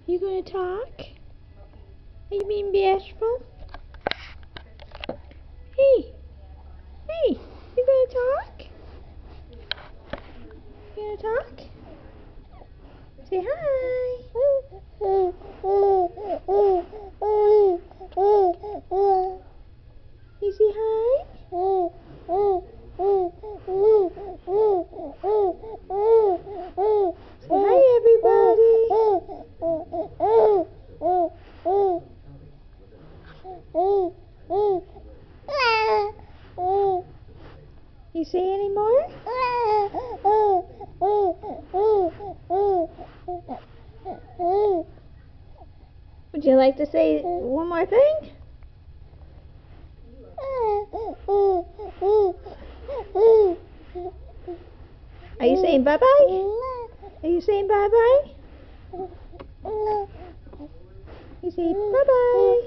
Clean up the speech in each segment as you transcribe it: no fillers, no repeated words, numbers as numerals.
You gonna talk? Are you being bashful? Hey! Hey! You gonna talk? You gonna talk? Say hi! You say hi? Say hi, everybody! You say any more? Would you like to say one more thing? Are you saying bye-bye? Are you saying bye-bye? You say bye-bye.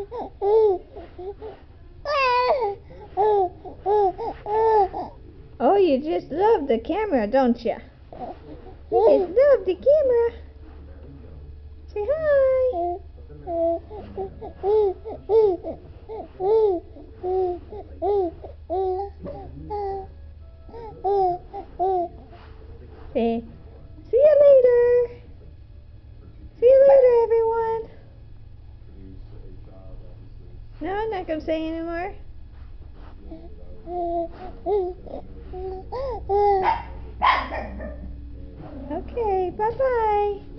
Oh, you just love the camera, don't you? You just love the camera. Say hi. Say, see you later. See you later, everyone. No, I'm not going to say anymore. Okay, bye-bye.